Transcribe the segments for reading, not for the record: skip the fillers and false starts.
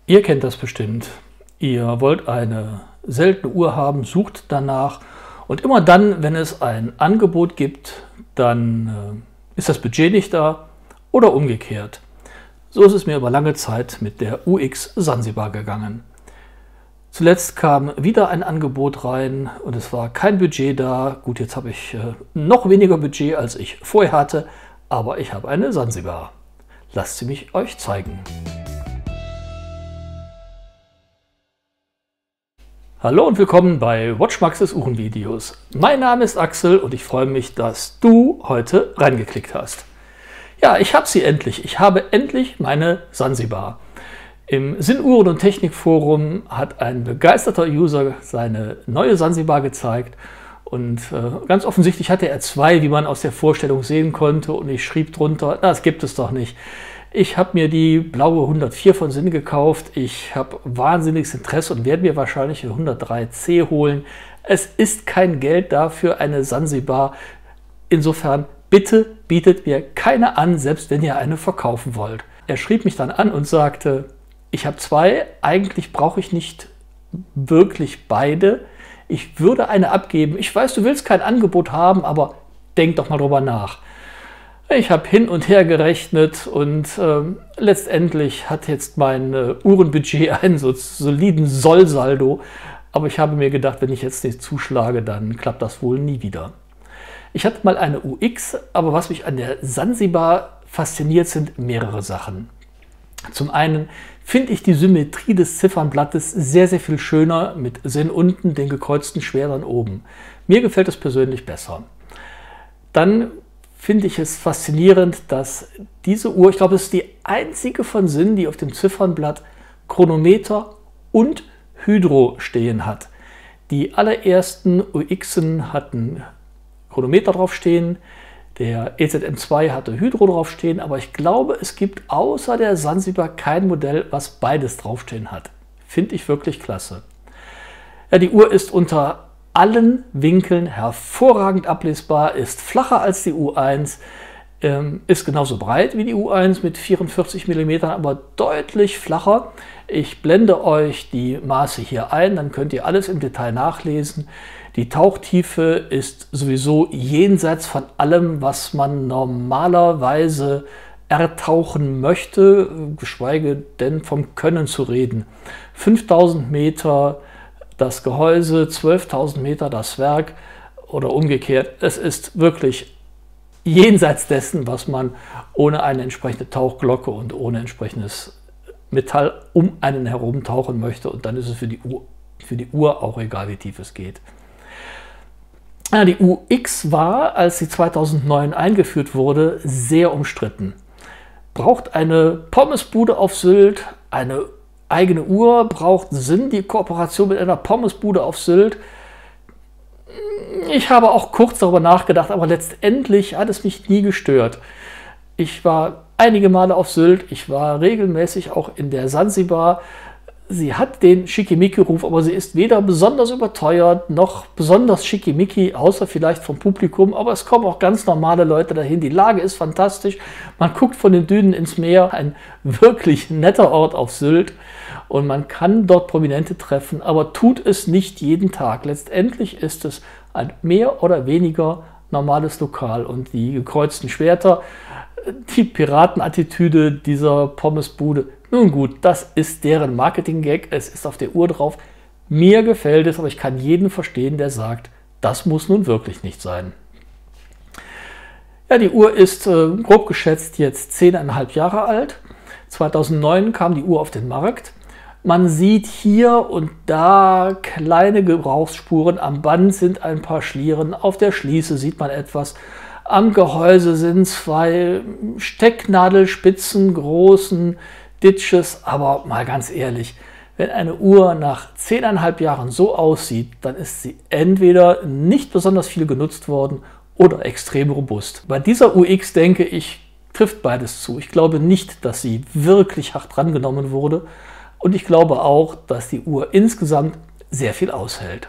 Ihr kennt das bestimmt. Ihr wollt eine seltene Uhr haben, sucht danach und immer dann, wenn es ein Angebot gibt, dann ist das Budget nicht da oder umgekehrt. So ist es mir über lange Zeit mit der UX Sansibar gegangen. Zuletzt kam wieder ein Angebot rein und es war kein Budget da. Gut, jetzt habe ich noch weniger Budget, als ich vorher hatte, aber ich habe eine Sansibar. Lasst sie mich euch zeigen. Hallo und willkommen bei WatchMax's Uhrenvideos. Mein Name ist Axel und ich freue mich, dass du heute reingeklickt hast. Ja, ich habe sie endlich. Ich habe endlich meine Sansibar. Im Sinnuhren- und Technikforum hat ein begeisterter User seine neue Sansibar gezeigt und ganz offensichtlich hatte er zwei, wie man aus der Vorstellung sehen konnte, und ich schrieb drunter, das gibt es doch nicht. Ich habe mir die blaue 104 von Sinn gekauft, ich habe wahnsinniges Interesse und werde mir wahrscheinlich eine 103C holen. Es ist kein Geld dafür eine Sansibar, insofern bitte bietet mir keine an, selbst wenn ihr eine verkaufen wollt. Er schrieb mich dann an und sagte, ich habe zwei, eigentlich brauche ich nicht wirklich beide. Ich würde eine abgeben. Ich weiß, du willst kein Angebot haben, aber denk doch mal drüber nach. Ich habe hin und her gerechnet und letztendlich hat jetzt mein Uhrenbudget einen so soliden Sollsaldo. Aber ich habe mir gedacht, wenn ich jetzt nicht zuschlage, dann klappt das wohl nie wieder. Ich hatte mal eine UX, aber was mich an der Sansibar fasziniert, sind mehrere Sachen. Zum einen finde ich die Symmetrie des Ziffernblattes sehr, sehr viel schöner mit Sinn unten, den gekreuzten Schwertern oben. Mir gefällt es persönlich besser. Dann finde ich es faszinierend, dass diese Uhr, ich glaube, es ist die einzige von Sinn, die auf dem Ziffernblatt Chronometer und Hydro stehen hat. Die allerersten UXen hatten Chronometer draufstehen, der EZM2 hatte Hydro draufstehen, aber ich glaube, es gibt außer der Sansibar kein Modell, was beides draufstehen hat. Finde ich wirklich klasse. Ja, die Uhr ist unter allen Winkeln hervorragend ablesbar, ist flacher als die U1, ist genauso breit wie die U1 mit 44 mm, aber deutlich flacher. Ich blende euch die Maße hier ein, dann könnt ihr alles im Detail nachlesen. Die Tauchtiefe ist sowieso jenseits von allem, was man normalerweise ertauchen möchte, geschweige denn vom Können zu reden. 5000 Meter das Gehäuse, 12.000 Meter das Werk oder umgekehrt. Es ist wirklich jenseits dessen, was man ohne eine entsprechende Tauchglocke und ohne entsprechendes Metall um einen herum tauchen möchte. Und dann ist es für die Uhr auch egal, wie tief es geht. Ja, die UX war, als sie 2009 eingeführt wurde, sehr umstritten. Braucht eine Pommesbude auf Sylt eine eigene Uhr? Braucht Sinn die Kooperation mit einer Pommesbude auf Sylt? Ich habe auch kurz darüber nachgedacht, aber letztendlich hat es mich nie gestört. Ich war einige Male auf Sylt, ich war regelmäßig auch in der Sansibar. Sie hat den Schickimicki-Ruf, aber sie ist weder besonders überteuert noch besonders schickimicki, außer vielleicht vom Publikum. Aber es kommen auch ganz normale Leute dahin. Die Lage ist fantastisch. Man guckt von den Dünen ins Meer. Ein wirklich netter Ort auf Sylt. Und man kann dort Prominente treffen, aber tut es nicht jeden Tag. Letztendlich ist es ein mehr oder weniger normales Lokal. Und die gekreuzten Schwerter, die Piratenattitüde dieser Pommesbude, nun gut, das ist deren Marketing-Gag, es ist auf der Uhr drauf. Mir gefällt es, aber ich kann jeden verstehen, der sagt, das muss nun wirklich nicht sein. Ja, die Uhr ist grob geschätzt jetzt 10,5 Jahre alt. 2009 kam die Uhr auf den Markt. Man sieht hier und da kleine Gebrauchsspuren, am Band sind ein paar Schlieren, auf der Schließe sieht man etwas. Am Gehäuse sind zwei Stecknadelspitzen, großen Ditches, aber mal ganz ehrlich, wenn eine Uhr nach 10,5 Jahren so aussieht, dann ist sie entweder nicht besonders viel genutzt worden oder extrem robust. Bei dieser UX, denke ich, trifft beides zu. Ich glaube nicht, dass sie wirklich hart drangenommen wurde und ich glaube auch, dass die Uhr insgesamt sehr viel aushält.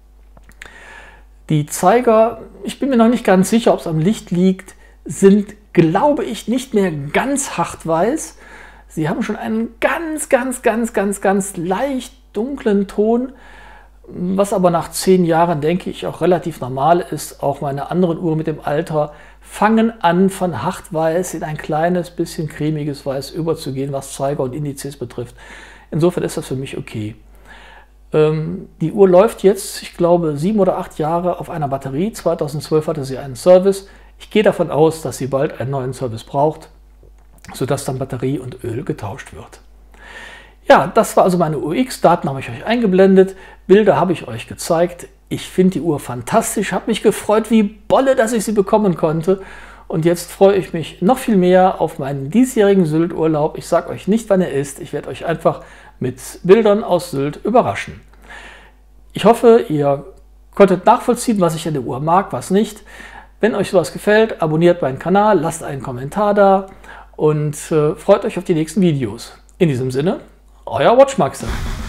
Die Zeiger, ich bin mir noch nicht ganz sicher, ob es am Licht liegt, sind, glaube ich, nicht mehr ganz hart weiß. Sie haben schon einen ganz leicht dunklen Ton, was aber nach 10 Jahren, denke ich, auch relativ normal ist. Auch meine anderen Uhren mit dem Alter fangen an, von Hartweiß in ein kleines bisschen cremiges Weiß überzugehen, was Zeiger und Indizes betrifft. Insofern ist das für mich okay. Die Uhr läuft jetzt, ich glaube, 7 oder 8 Jahre auf einer Batterie. 2012 hatte sie einen Service. Ich gehe davon aus, dass sie bald einen neuen Service braucht, sodass dann Batterie und Öl getauscht wird. Ja, das war also meine Uhr X. Daten habe ich euch eingeblendet, Bilder habe ich euch gezeigt. Ich finde die Uhr fantastisch, habe mich gefreut wie Bolle, dass ich sie bekommen konnte. Und jetzt freue ich mich noch viel mehr auf meinen diesjährigen Sylt-Urlaub. Ich sage euch nicht, wann er ist. Ich werde euch einfach mit Bildern aus Sylt überraschen. Ich hoffe, ihr konntet nachvollziehen, was ich an der Uhr mag, was nicht. Wenn euch sowas gefällt, abonniert meinen Kanal, lasst einen Kommentar da und freut euch auf die nächsten Videos. In diesem Sinne, euer Watchmaxe.